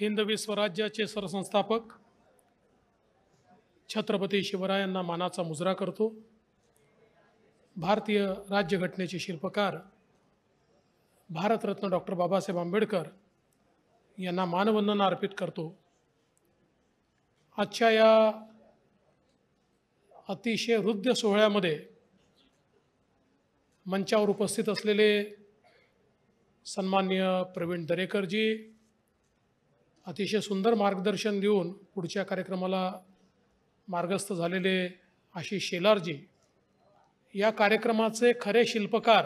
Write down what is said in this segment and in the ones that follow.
हिंदवी स्वराज्याचे सरसंस्थापक छत्रपती शिवरायांना मानाचा मुजरा करतो। भारतीय राज्यघटनेचे शिल्पकार भारतरत्न डॉक्टर बाबासाहेब आंबेडकर यांना मानवंदना अर्पित करतो। आजच्या या अतिशय हृद्य सोहळ्यामध्ये मंचावर उपस्थित असलेले सन्माननीय प्रवीण दरेकरजी, अतिशय सुंदर मार्गदर्शन देऊन पुढच्या कार्यक्रमाला मार्गस्थ झालेले आशिष शेलारजी, या कार्यक्रमाचे खरे शिल्पकार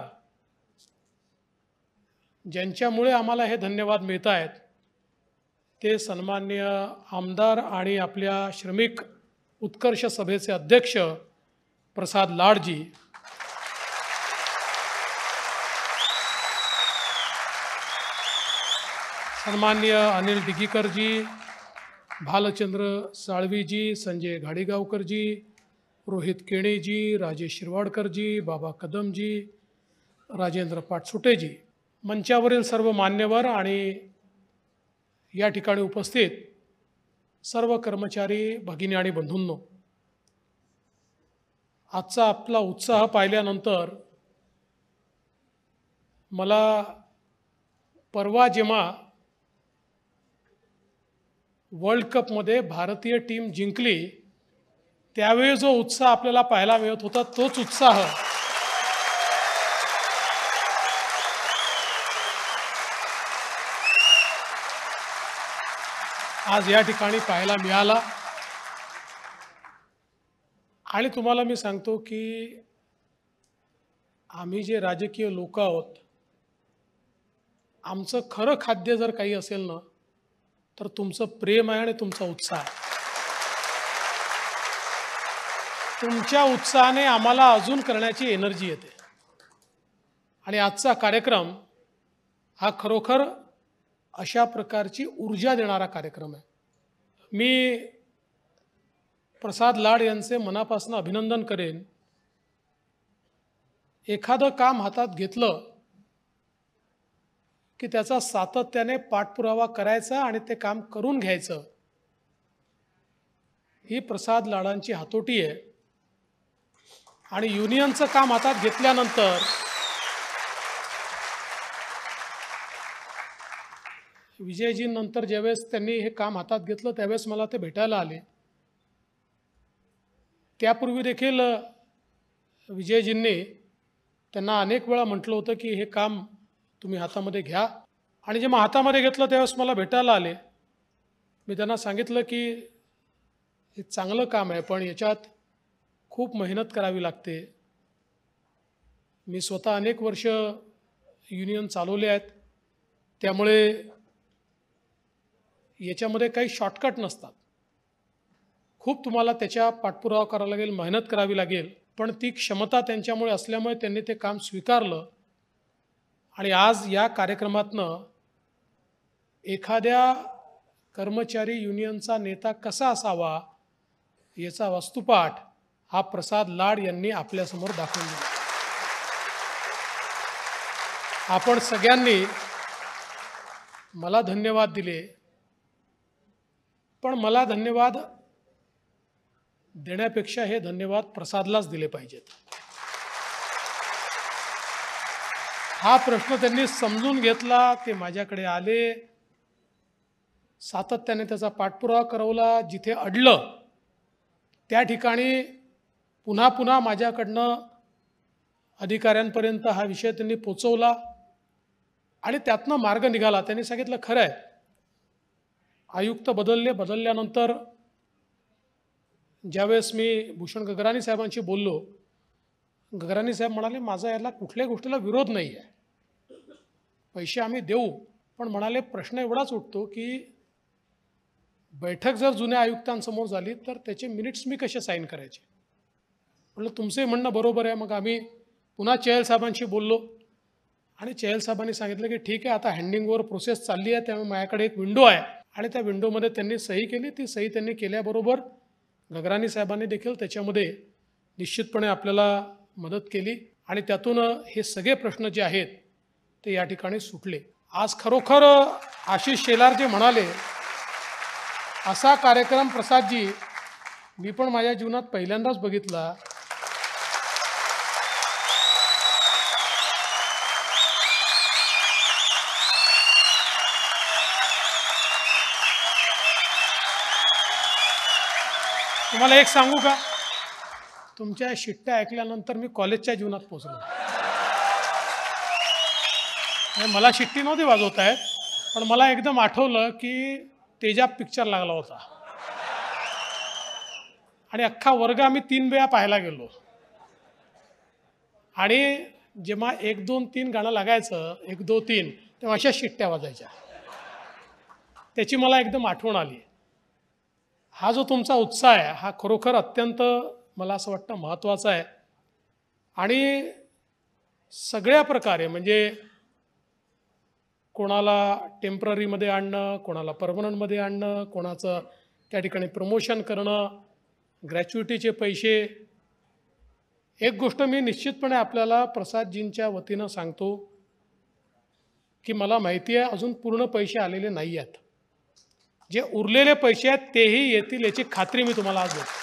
ज्यांच्यामुळे आम्हाला हे धन्यवाद मिळत आहेत ते सन्माननीय आमदार आणि आपल्या श्रमिक उत्कर्ष सभेचे अध्यक्ष प्रसाद लाडजी, सन्माननीय अनिल डिगीकरजी, भालचंद्र साळवीजी, संजय घाडीगावकरजी, रोहित केणेजी, राजेश शिरवाडकरजी, बाबा कदमजी, राजेंद्र पाटसुटेजी, मंचावरील सर्व मान्यवर आणि या ठिकाणी उपस्थित सर्व कर्मचारी भगिनी आणि बंधूंनो, आजचा आपला उत्साह पाहिल्यानंतर मला परवा जेव्हा वर्ल्ड कपमध्ये भारतीय टीम जिंकली त्यावेळी जो उत्साह आपल्याला पाहायला मिळत होता तोच उत्साह आज या ठिकाणी पाहायला मिळाला। आणि तुम्हाला मी सांगतो की आम्ही जे राजकीय लोक आहोत, आमचं खरं खाद्य जर काही असेल ना तर तुमचं प्रेम आहे आणि तुमचा उत्साह आहे। तुमच्या उत्साहाने आम्हाला अजून करण्याची एनर्जी येते आणि आजचा कार्यक्रम हा खरोखर अशा प्रकारची ऊर्जा देणारा कार्यक्रम आहे। मी प्रसाद लाड यांचे मनापासून अभिनंदन करेन। एखादं काम हातात घेतलं की त्याचा सातत्याने पाठपुरावा करायचा आणि ते काम करून घ्यायचं, ही प्रसाद लाडांची हातोटी आहे। आणि युनियनचं काम हातात घेतल्यानंतर विजयजींनंतर ज्यावेळेस त्यांनी हे काम हातात घेतलं त्यावेळेस मला ते भेटायला आले। त्यापूर्वी देखील विजयजींनी त्यांना अनेक वेळा म्हटलं होतं की हे काम तुम्ही हातामध्ये घ्या, आणि जेव्हा हातामध्ये घेतलं त्यावेळेस मला भेटायला आले। मी त्यांना सांगितलं की हे चांगलं काम आहे पण याच्यात खूप मेहनत करावी लागते। मी स्वतः अनेक वर्ष युनियन चालवले आहेत, त्यामुळे याच्यामध्ये काही शॉर्टकट नसतात। खूप तुम्हाला त्याच्या पाठपुरावा करावा लागेल, मेहनत करावी लागेल, पण ती क्षमता त्यांच्यामुळे असल्यामुळे त्यांनी ते काम स्वीकारलं। आणि आज या कार्यक्रमातनं एखाद्या कर्मचारी युनियनचा नेता कसा असावा याचा वस्तुपाठ हा प्रसाद लाड यांनी आपल्यासमोर दाखवून दिला। आपण सगळ्यांनी मला धन्यवाद दिले, पण मला धन्यवाद देण्यापेक्षा हे धन्यवाद प्रसादलाच दिले पाहिजेत। हा प्रश्न त्यांनी समजून घेतला, ते माझ्याकडे आले, सातत्याने त्याचा पाठपुरावा करवला, जिथे अडलं त्या ठिकाणी पुन्हा पुन्हा माझ्याकडनं अधिकाऱ्यांपर्यंत हा विषय त्यांनी पोचवला आणि त्यातनं मार्ग निघाला। त्यांनी सांगितलं खरं आहे, आयुक्त बदलल्यानंतर ज्यावेळेस मी भूषण गगराणी साहेबांशी बोललो, गगराणी साहेब म्हणाले माझा याला कुठल्याही गोष्टीला विरोध नाही आहे, पैसे आम्ही देऊ, पण म्हणाले प्रश्न एवढाच उठतो की बैठक जर जुन्या आयुक्तांसमोर झाली तर त्याचे मिनिट्स मी कसे साईन करायचे। म्हटलं तुमचंही म्हणणं बरोबर आहे। मग आम्ही पुन्हा चहल साहेबांशी बोललो आणि चहल साहेबांनी सांगितलं की ठीक आहे, आता हँडिंगवर प्रोसेस चालली आहे, त्यामुळे माझ्याकडे एक विंडो आहे, आणि त्या विंडोमध्ये त्यांनी सही केली। ती सही त्यांनी केल्याबरोबर गगराणी साहेबांनी देखील त्याच्यामध्ये निश्चितपणे आपल्याला मदत केली आणि त्यातून हे सगळे प्रश्न जे आहेत ते या ठिकाणी सुटले। आज खरोखर आशिष शेलार जे म्हणाले असा कार्यक्रम प्रसादजी मी पण माझ्या जीवनात पहिल्यांदाच बघितला. तुम्हाला एक सांगू का, तुमच्या शिट्ट्या ऐकल्यानंतर मी कॉलेजच्या जीवनात पोहोचलो. मला शिट्टी नव्हती वाजवता येत, पण मला एकदम आठवलं की तेजाब पिक्चर लागला होता आणि अख्खा वर्ग आम्ही 3 वेळा पाहायला गेलो. आणि जेव्हा 1 2 3 गाणं लागायचं 1 2 3 तेव्हा अशा शिट्ट्या वाजायच्या. त्याची मला एकदम आठवण आली. हा जो तुमचा उत्साह आहे हा खरोखर अत्यंत मला असं वाटतं महत्त्वाचा आहे. आणि सगळ्या प्रकारे म्हणजे कोणाला टेम्पररीमध्ये आणणं, कोणाला परमनंटमध्ये आणणं, कोणाचं त्या ठिकाणी प्रमोशन करणं, ग्रॅच्युइटीचे पैसे. एक गोष्ट मी निश्चितपणे आपल्याला प्रसादजींच्या वतीनं सांगतो की मला माहिती आहे अजून पूर्ण पैसे आलेले नाही आहेत. जे उरलेले पैसे आहेत तेही येतील याची खात्री मी तुम्हाला आज देतो.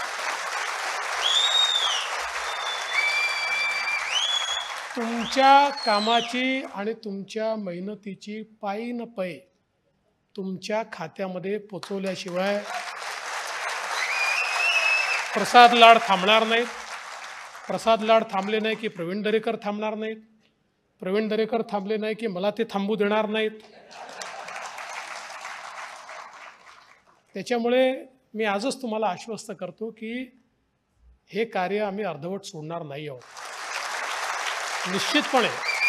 तुमच्या कामाची आणि तुमच्या मेहनतीची पायी न पै तुमच्या खात्यामध्ये पोचवल्याशिवाय प्रसाद लाड थांबणार नाहीत. प्रसाद लाड थांबले नाही की प्रवीण दरेकर थांबणार नाहीत. प्रवीण दरेकर थांबले नाही की मला ते थांबू देणार नाहीत. त्याच्यामुळे मी आजच तुम्हाला आश्वस्त करतो की हे कार्य आम्ही अर्धवट सोडणार नाही आहोत. निश्चितपणे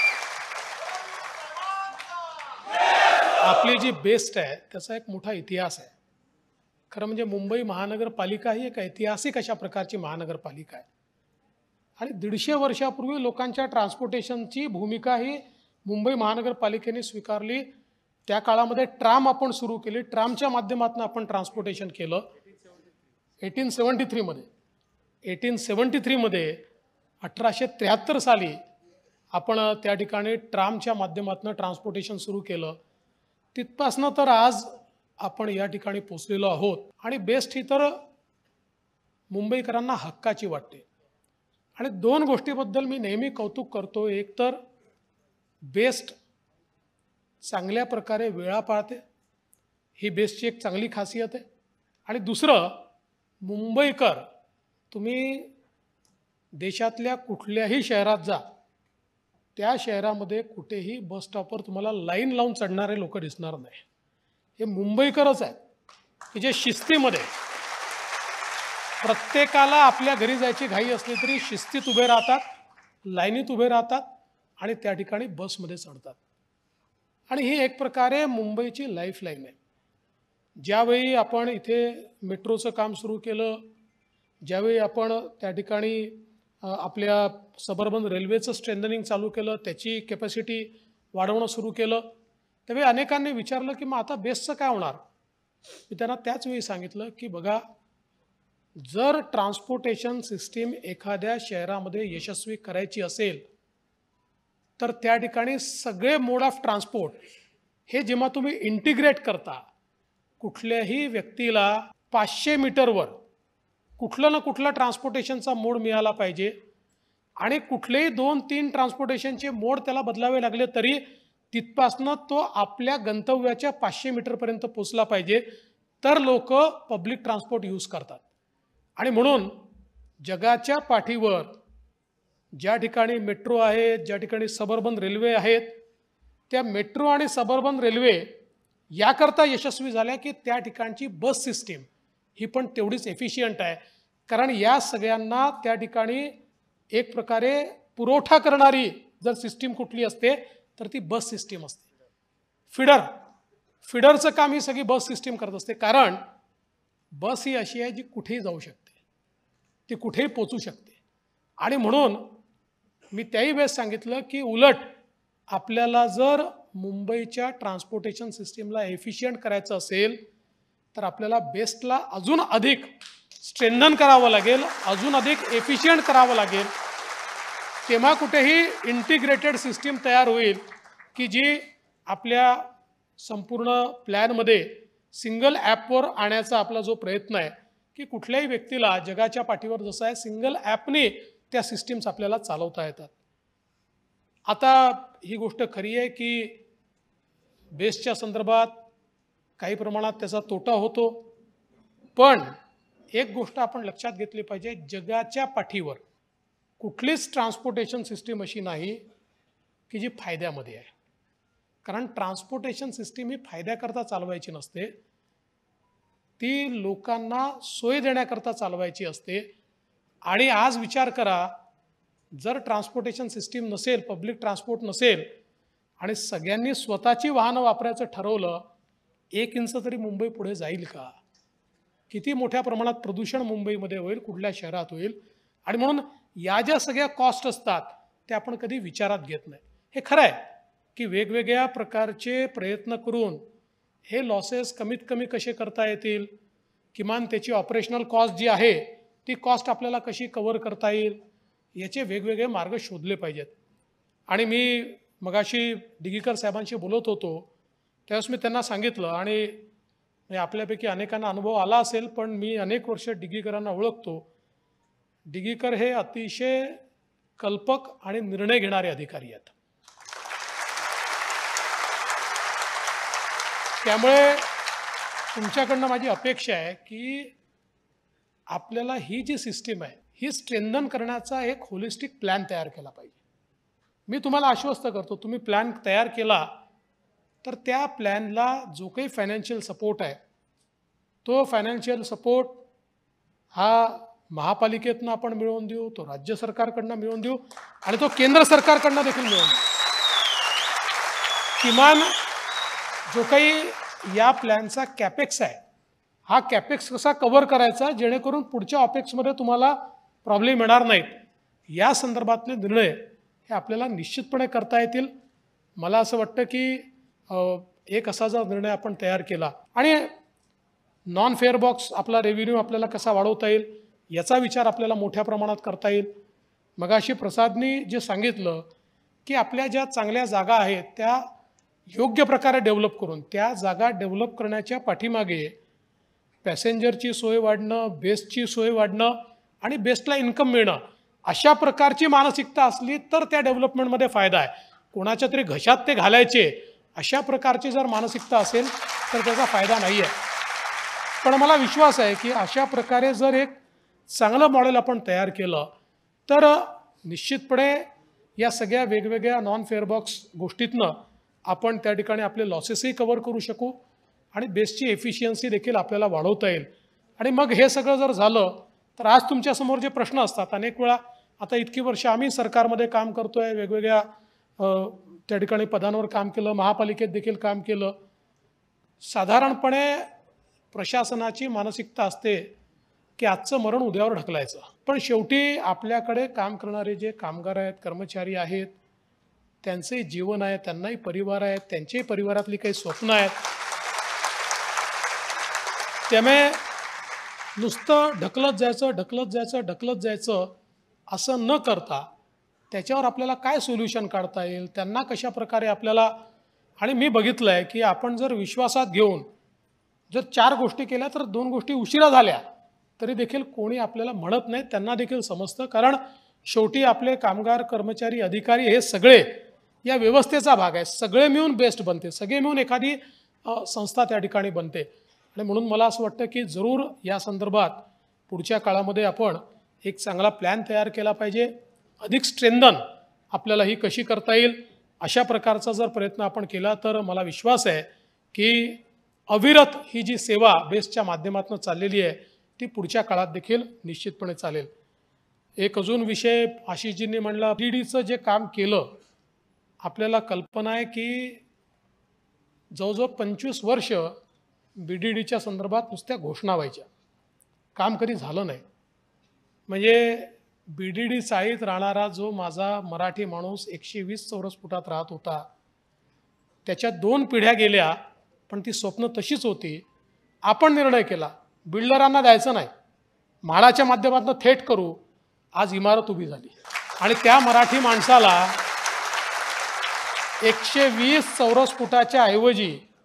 आपली जी बेस्ट आहे त्याचा एक मोठा इतिहास आहे. खरं म्हणजे मुंबई महानगरपालिका ही एक ऐतिहासिक अशा प्रकारची महानगरपालिका आहे. आणि 150 वर्षापूर्वी लोकांच्या ट्रान्सपोर्टेशनची भूमिका ही मुंबई महानगरपालिकेने स्वीकारली. त्या काळामध्ये ट्राम आपण सुरू केली. ट्रामच्या माध्यमातून आपण ट्रान्सपोर्टेशन केलं 1873 मध्ये. 1873 मध्ये 1873 साली आपण त्या ठिकाणी ट्रामच्या माध्यमातून ट्रान्सपोर्टेशन सुरू केलं. तिथपासनं तर आज आपण या ठिकाणी पोचलेलो आहोत. आणि बेस्ट ही तर मुंबईकरांना हक्काची वाटते. आणि 2 गोष्टीबद्दल मी नेहमी कौतुक करतो. एक तर बेस्ट चांगल्या प्रकारे वेळा पाळते, ही बेस्टची एक चांगली खासियत आहे. आणि दुसरं, मुंबईकर तुम्ही देशातल्या कुठल्याही शहरात जा, त्या शहरामध्ये कुठेही बस स्टॉपवर तुम्हाला लाईन लावून चढणारे लोक दिसणार नाही. हे मुंबईकरच आहेत की जे शिस्तीमध्ये, प्रत्येकाला आपल्या घरी जायची घाई असली तरी शिस्तीत उभे राहतात, लाईनीत उभे राहतात आणि त्या ठिकाणी बसमध्ये चढतात. आणि ही एक प्रकारे मुंबईची लाईफलाईन आहे. ज्यावेळी आपण इथे मेट्रोचं काम सुरू केलं, ज्यावेळी आपण त्या ठिकाणी आपल्या सबअर्बन रेल्वेचं स्ट्रेंथनिंग चालू केलं, त्याची कॅपॅसिटी वाढवणं सुरू केलं, त्यावेळी अनेकांनी विचारलं की मग आता बेस्टचं काय होणार. मी त्यांना त्याच वेळी सांगितलं की बघा, जर ट्रान्सपोर्टेशन सिस्टीम एखाद्या शहरामध्ये यशस्वी करायची असेल तर त्या ठिकाणी सगळे मोड ऑफ ट्रान्सपोर्ट हे जेव्हा तुम्ही इंटिग्रेट करता, कुठल्याही व्यक्तीला 500 मीटरवर कुठलं ना कुठलं ट्रान्सपोर्टेशनचा मोड मिळाला पाहिजे. आणि कुठलेही 2-3 ट्रान्सपोर्टेशनचे मोड त्याला बदलावे लागले तरी तिथपासनं तो आपल्या गंतव्याच्या 500 मीटरपर्यंत पोचला पाहिजे, तर लोक पब्लिक ट्रान्सपोर्ट यूज करतात. आणि म्हणून जगाच्या पाठीवर ज्या ठिकाणी मेट्रो आहेत, ज्या ठिकाणी सबअर्बन रेल्वे आहेत, त्या मेट्रो आणि सबअर्बन रेल्वे याकरता यशस्वी झाल्या की त्या ठिकाणची बस सिस्टीम ही पण तेवढीच एफिशियंट आहे. कारण या सगळ्यांना त्या ठिकाणी एक प्रकारे पुरवठा करणारी जर सिस्टीम कुठली असते तर ती बस सिस्टीम असते. फिडरचं काम ही सगळी बस सिस्टीम करत असते. कारण बस ही अशी आहे जी कुठेही जाऊ शकते, ती कुठेही पोचू शकते. आणि म्हणून मी त्याही वेळेस सांगितलं की उलट आपल्याला जर मुंबईच्या ट्रान्सपोर्टेशन सिस्टीमला एफिशियंट करायचं असेल तर आपल्याला बेस्टला अजून अधिक स्ट्रेंथन करावं लागेल, अजून अधिक एफिशियंट करावं लागेल. तेव्हा कुठेही इंटिग्रेटेड सिस्टीम तयार होईल की जी आपल्या संपूर्ण प्लॅनमध्ये सिंगल ॲपवर आणायचा आपला जो प्रयत्न आहे की कुठल्याही व्यक्तीला जगाच्या पाठीवर जसं आहे सिंगल ॲपने त्या सिस्टीम्स आपल्याला चालवता येतात. आता ही गोष्ट खरी आहे की बेस्टच्या संदर्भात काही प्रमाणात त्याचा तोटा होतो, पण एक गोष्ट आपण लक्षात घेतली पाहिजे, जगाच्या पाठीवर कुठलीच ट्रान्सपोर्टेशन सिस्टीम अशी नाही की जी फायद्यामध्ये आहे. कारण ट्रान्सपोर्टेशन सिस्टीम ही फायद्याकरता चालवायची नसते, ती लोकांना सोय देण्याकरता चालवायची असते. आणि आज विचार करा, जर ट्रान्सपोर्टेशन सिस्टीम नसेल, पब्लिक ट्रान्सपोर्ट नसेल आणि सगळ्यांनी स्वतःची वाहनं वापरायचं ठरवलं, 1 इंच तरी मुंबई पुढे जाईल का? किती मोठ्या प्रमाणात प्रदूषण मुंबईमध्ये होईल, कुठल्या शहरात होईल. आणि म्हणून या ज्या सगळ्या कॉस्ट असतात ते आपण कधी विचारात घेत नाही. हे खरं आहे की वेगवेगळ्या प्रकारचे प्रयत्न करून हे लॉसेस कमीत कमी कसे करता येतील, किमान त्याची ऑपरेशनल कॉस्ट जी आहे ती कॉस्ट आपल्याला कशी कव्हर करता येईल, याचे वेगवेगळे मार्ग शोधले पाहिजेत. आणि मी मगाशी डिगीकर साहेबांशी बोलत होतो त्यावेळेस मी त्यांना सांगितलं, आणि आपल्यापैकी अनेकांना अनुभव आला असेल, पण मी अनेक वर्ष डिगीकरांना ओळखतो. डिगीकर हे अतिशय कल्पक आणि निर्णय घेणारे अधिकारी आहेत. त्यामुळे तुमच्याकडनं माझी अपेक्षा आहे की आपल्याला ही जी सिस्टीम आहे ही स्ट्रेंथन करण्याचा एक होलिस्टिक प्लॅन तयार केला पाहिजे. मी तुम्हाला आश्वस्त करतो, तुम्ही प्लॅन तयार केला तर त्या प्लॅनला जो काही फायनान्शियल सपोर्ट आहे तो फायनान्शियल सपोर्ट हा महापालिकेतनं आपण मिळवून देऊ, तो राज्य सरकारकडनं मिळवून देऊ आणि तो केंद्र सरकारकडनं देखील मिळवून देऊ. किमान जो काही या प्लॅनचा कॅपेक्स आहे हा कॅपेक्स कसा कव्हर करायचा जेणेकरून पुढच्या ऑपेक्समध्ये तुम्हाला प्रॉब्लेम येणार नाहीत, या संदर्भातले निर्णय हे आपल्याला निश्चितपणे करता येतील. मला असं वाटतं की एक असा जर निर्णय आपण तयार केला आणि नॉन फेअर बॉक्स आपला रेव्हेन्यू आपल्याला कसा वाढवता येईल याचा विचार आपल्याला मोठ्या प्रमाणात करता येईल. मगाशी प्रसादनी जे सांगितलं की आपल्या ज्या चांगल्या जागा आहेत त्या योग्य प्रकारे डेव्हलप करून त्या जागा डेव्हलप करण्याच्या पाठीमागे पॅसेंजरची सोय वाढणं, बेस्टची सोय वाढणं आणि बेस्टला इन्कम मिळणं अशा प्रकारची मानसिकता असली तर त्या डेव्हलपमेंटमध्ये फायदा आहे. कोणाच्या तरी घशात ते घालायचे अशा प्रकारची जर मानसिकता असेल तर त्याचा फायदा नाही आहे. पण मला विश्वास आहे की अशा प्रकारे जर एक चांगलं मॉडेल आपण तयार केलं तर निश्चितपणे या सगळ्या वेगवेगळ्या नॉन फेअर बॉक्स गोष्टीतनं आपण त्या ठिकाणी आपले लॉसेसही कव्हर करू शकू आणि बेस्टची एफिशियन्सी देखील आपल्याला वाढवता येईल. आणि मग हे सगळं जर झालं तर आज तुमच्यासमोर जे प्रश्न असतात, अनेक वेळा आता इतकी वर्ष आम्ही सरकारमध्ये काम करतो आहे, वेगवेगळ्या त्या ठिकाणी पदांवर काम केलं, महापालिकेत देखील काम केलं. साधारणपणे प्रशासनाची मानसिकता असते की आजचं मरण उद्यावर ढकलायचं, पण शेवटी आपल्याकडे काम करणारे जे कामगार आहेत, कर्मचारी आहेत, त्यांचे जीवन आहे, त्यांनाही परिवार आहेत, त्यांच्याही परिवारातली काही स्वप्न आहेत. त्यामुळे नुसतं ढकलत जायचं असं न करता त्याच्यावर आपल्याला काय सोल्युशन काढता येईल, त्यांना कशा प्रकारे आपल्याला. आणि मी बघितलं आहे की आपण जर विश्वासात घेऊन जर 4 गोष्टी केल्या तर 2 गोष्टी उशिरा झाल्या तरी देखील कोणी आपल्याला म्हणत नाही, त्यांना देखील समजतं. कारण शेवटी आपले कामगार, कर्मचारी, अधिकारी हे सगळे या व्यवस्थेचा भाग आहे. सगळे मिळून बेस्ट बनते, सगळे मिळून एखादी संस्था त्या ठिकाणी बनते. आणि म्हणून मला असं वाटतं की जरूर या संदर्भात पुढच्या काळामध्ये आपण एक चांगला प्लॅन तयार केला पाहिजे. अधिक स्ट्रेंथन आपल्याला ही कशी करता येईल अशा प्रकारचा जर प्रयत्न आपण केला तर मला विश्वास आहे की अविरत ही जी सेवा बेस्टच्या माध्यमातून चाललेली आहे ती पुढच्या काळात देखील निश्चितपणे चालेल. एक अजून विषय आशिषजींनी म्हणला, BDDचं जे काम केलं, आपल्याला कल्पना आहे की जवळजवळ 25 वर्ष BDDच्या संदर्भात नुसत्या घोषणा व्हायच्या, काम कधी झालं नाही. म्हणजे BDD चाळीत राहणारा जो माझा मराठी माणूस 120 चौरस फुटात राहत होता, त्याच्या 2 पिढ्या गेल्या, पण ती स्वप्न तशीच होती. आपण निर्णय केला बिल्डरांना द्यायचं नाही, म्हाडाच्या माध्यमातून थेट करू. आज इमारत उभी झाली आणि त्या मराठी माणसाला 120 चौरस फुटाच्या ऐवजी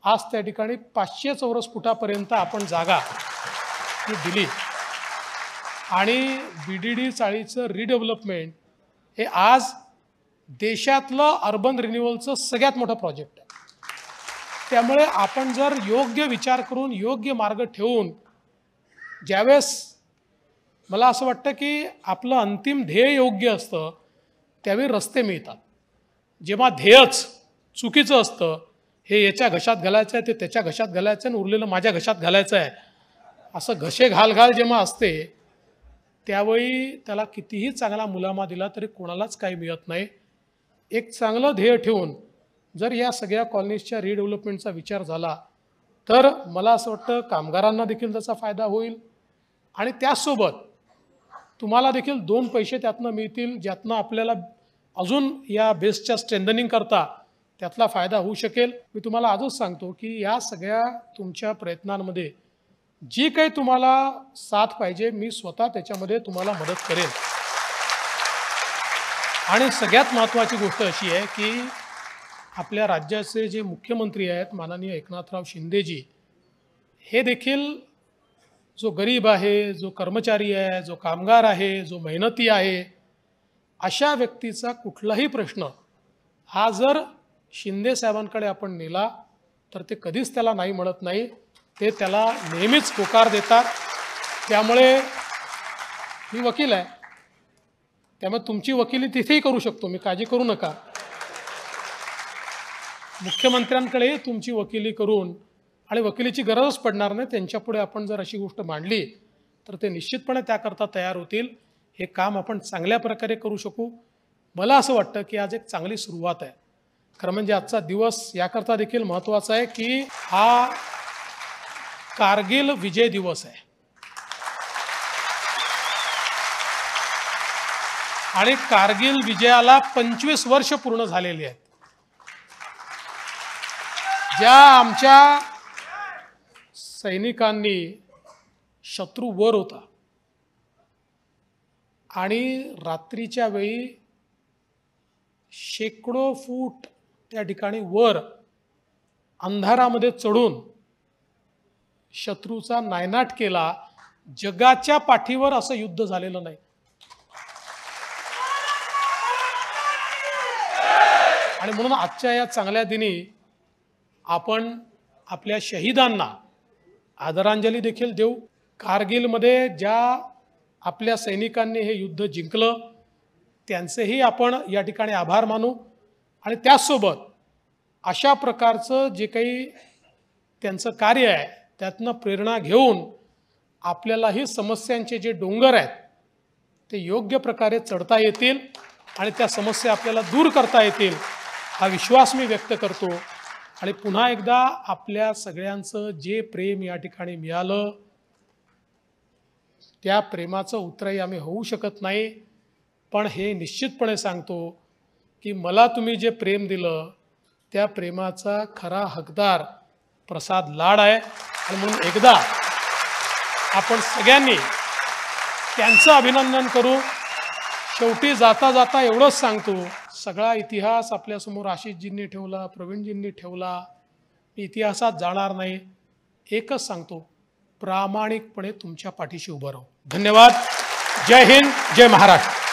आज त्या ठिकाणी 500 चौरस फुटापर्यंत आपण जागा ही दिली आणि BDD चाळीचं रिडेव्हलपमेंट हे आज देशातलं अर्बन रिन्युअलचं सगळ्यात मोठं प्रोजेक्ट आहे. त्यामुळे आपण जर योग्य विचार करून योग्य मार्ग ठेवून ज्यावेळेस मला असं वाटतं की आपलं अंतिम ध्येय योग्य असतं त्यावेळी रस्ते मिळतात. जेव्हा ध्येयच चुकीचं असतं, हे याच्या घशात घालायचं आहे, ते त्याच्या घशात घालायचं आणि उरलेलं माझ्या घशात घालायचं आहे, असं घशे घाल जेव्हा असते त्यावेळी त्याला कितीही चांगला मुलामा दिला तरी कोणालाच काही मिळत नाही. एक चांगलं ध्येय ठेवून जर या सगळ्या कॉलनीजच्या रिडेव्हलपमेंटचा विचार झाला तर मला असं वाटतं कामगारांना देखील त्याचा फायदा होईल आणि त्याचसोबत तुम्हाला देखील 2 पैसे त्यातनं मिळतील, ज्यातनं आपल्याला अजून या बेसच्या स्ट्रेंथनिंग करता त्यातला फायदा होऊ शकेल. मी तुम्हाला आजच सांगतो की या सगळ्या तुमच्या प्रयत्नांमध्ये जी काही तुम्हाला साथ पाहिजे मी स्वतः त्याच्यामध्ये तुम्हाला मदत करेन. आणि सगळ्यात महत्त्वाची गोष्ट अशी आहे की आपल्या राज्याचे जे मुख्यमंत्री आहेत माननीय एकनाथराव शिंदेजी, हे देखील जो गरीब आहे, जो कर्मचारी आहे, जो कामगार आहे, जो मेहनती आहे, अशा व्यक्तीचा कुठलाही प्रश्न हा जर शिंदे साहेबांकडे आपण नेला तर ते कधीच त्याला नाही म्हणत नाही, ते त्याला नेहमीच होकार देतात. त्यामुळे मी वकील आहे, त्यामुळे तुमची वकिली तिथेही करू शकतो मी, काळजी करू नका. मुख्यमंत्र्यांकडे तुमची वकिली करून आणि वकिलीची गरजच पडणार नाही, त्यांच्यापुढे आपण जर अशी गोष्ट मांडली तर ते निश्चितपणे त्याकरता तयार होतील. हे काम आपण चांगल्या प्रकारे करू शकू. मला असं वाटतं की आज एक चांगली सुरुवात आहे. खरं म्हणजे आजचा दिवस याकरता देखील महत्त्वाचा आहे की हा कारगिल विजय दिवस आहे आणि कारगिल विजयाला 25 वर्ष पूर्ण झालेली आहेत. ज्या आमच्या सैनिकांनी शत्रू वर होता आणि रात्रीच्या वेळी शेकडो फूट त्या ठिकाणी वर अंधारामध्ये चढून शत्रूचा नायनाट केला, जगाच्या पाठीवर असं युद्ध झालेलं नाही. आणि म्हणून आजच्या या चांगल्या दिनी आपण आपल्या शहीदांना आदरांजली देखील देऊ. कारगिलमध्ये ज्या आपल्या सैनिकांनी हे युद्ध जिंकलं त्यांचेही आपण या ठिकाणी आभार मानू आणि त्याचसोबत अशा प्रकारचं जे काही त्यांचं कार्य आहे त्यातनं प्रेरणा घेऊन आपल्यालाही समस्यांचे जे डोंगर आहेत ते योग्य प्रकारे चढता येतील आणि त्या समस्या आपल्याला दूर करता येतील हा विश्वास मी व्यक्त करतो. आणि पुन्हा एकदा आपल्या सगळ्यांचं जे प्रेम या ठिकाणी मिळालं त्या प्रेमाचं उत्तरही आम्ही होऊ शकत नाही, पण हे निश्चितपणे सांगतो की मला तुम्ही जे प्रेम दिलं त्या प्रेमाचा खरा हकदार प्रसाद लाड आहे. आणि म्हणून एकदा आपण सगळ्यांनी त्यांचं अभिनंदन करू. शेवटी जाता जाता एवढंच सांगतो, सगळा इतिहास आपल्यासमोर आशिषजींनी ठेवला, प्रवीणजींनी ठेवला, मी इतिहासात जाणार नाही. एकच सांगतो, प्रामाणिकपणे तुमच्या पाठीशी उभं राहू. धन्यवाद. जय हिंद, जय महाराष्ट्र.